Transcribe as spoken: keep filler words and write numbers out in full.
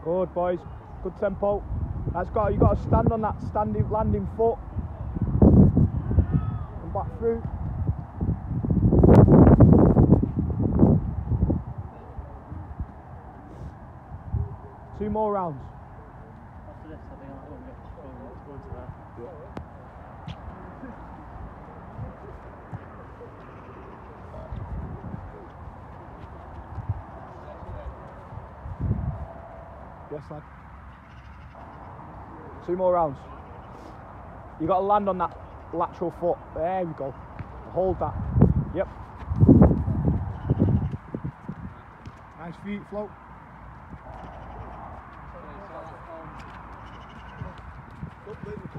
Good boys, good tempo. That's got, you got to stand on that standing landing foot. And back through. Two more rounds. After this, I think I won't get go into that. Yeah. Yes, lad. Two more rounds. You got to land on that lateral foot. There we go. Hold that. Yep. Nice feet, float. Stop